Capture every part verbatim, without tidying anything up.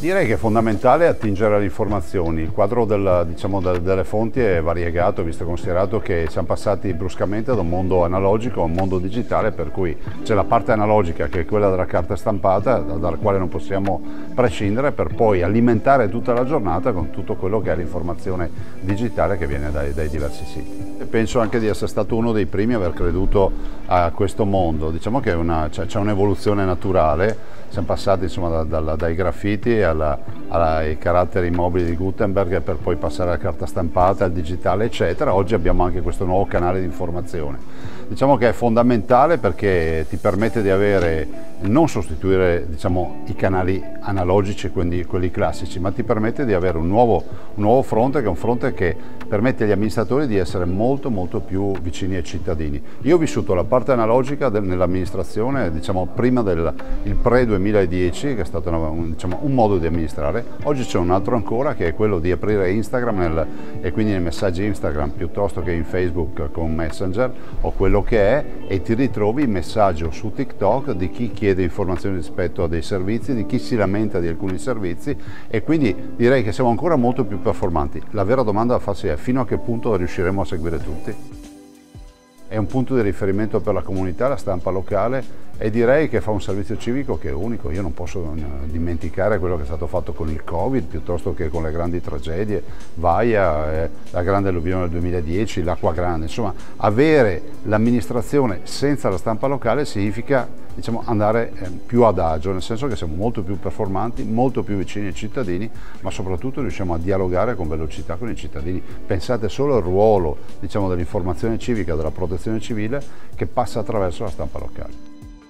Direi che è fondamentale attingere alle informazioni. Il quadro del, diciamo, del, delle fonti è variegato, visto e considerato che siamo passati bruscamente da un mondo analogico a un mondo digitale, per cui c'è la parte analogica che è quella della carta stampata, dalla quale non possiamo prescindere, per poi alimentare tutta la giornata con tutto quello che è l'informazione digitale che viene dai, dai diversi siti. E penso anche di essere stato uno dei primi a aver creduto a questo mondo. Diciamo che c'è un'evoluzione naturale. Siamo passati insomma, da, da, dai graffiti alla, alla, ai caratteri mobili di Gutenberg per poi passare alla carta stampata, al digitale eccetera. Oggi abbiamo anche questo nuovo canale di informazione. Diciamo che è fondamentale perché ti permette di avere, non sostituire diciamo, i canali analogici, quindi quelli classici, ma ti permette di avere un nuovo, un nuovo fronte, che è un fronte che permette agli amministratori di essere molto molto più vicini ai cittadini. Io ho vissuto la parte analogica nell'amministrazione, diciamo prima del il pre duemiladieci, che è stato una, un, diciamo, un modo di amministrare. Oggi c'è un altro ancora, che è quello di aprire Instagram nel, e quindi nei messaggi Instagram piuttosto che in Facebook con Messenger o quello che è, e ti ritrovi il messaggio su TikTok di chi chiede informazioni rispetto a dei servizi, di chi si lamenta di alcuni servizi, e quindi direi che siamo ancora molto più performanti. La vera domanda da farsi è: fino a che punto riusciremo a seguire tutti? È un punto di riferimento per la comunità, la stampa locale, e direi che fa un servizio civico che è unico. Io non posso dimenticare quello che è stato fatto con il Covid, piuttosto che con le grandi tragedie, Vaia, eh, la grande alluvione del duemiladieci, l'acqua grande. Insomma, avere l'amministrazione senza la stampa locale significa diciamo, andare eh, più ad agio, nel senso che siamo molto più performanti, molto più vicini ai cittadini, ma soprattutto riusciamo a dialogare con velocità con i cittadini. Pensate solo al ruolo diciamo, dell'informazione civica, della protezione civile, che passa attraverso la stampa locale.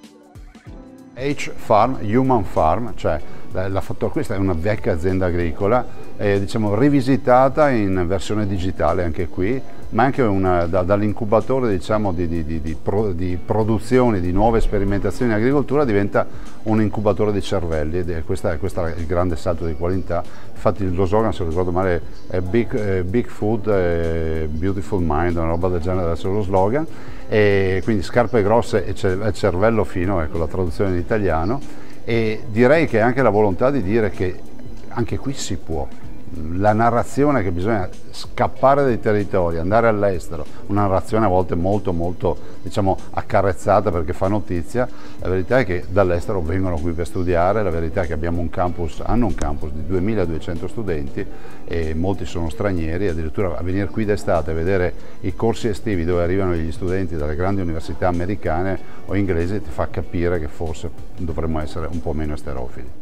H-Farm, Human Farm, cioè la, la Fattor, questa è una vecchia azienda agricola, eh, diciamo, rivisitata in versione digitale anche qui, ma anche una, da, dall'incubatore diciamo, di, di, di, di, pro, di produzioni, di nuove sperimentazioni in agricoltura, diventa un incubatore di cervelli, ed è questo è, questo è il grande salto di qualità. Infatti lo slogan, se non ricordo male, è Big, eh, big Food, eh, Beautiful Mind, una roba del genere, adesso lo slogan, e quindi scarpe grosse e cervello fino, ecco la traduzione in italiano, e direi che anche la volontà di dire che anche qui si può. La narrazione che bisogna scappare dai territori, andare all'estero, una narrazione a volte molto molto diciamo accarezzata perché fa notizia, la verità è che dall'estero vengono qui per studiare, la verità è che abbiamo un campus, hanno un campus di duemiladuecento studenti e molti sono stranieri, addirittura a venire qui d'estate a vedere i corsi estivi dove arrivano gli studenti dalle grandi università americane o inglesi ti fa capire che forse dovremmo essere un po' meno esterofili.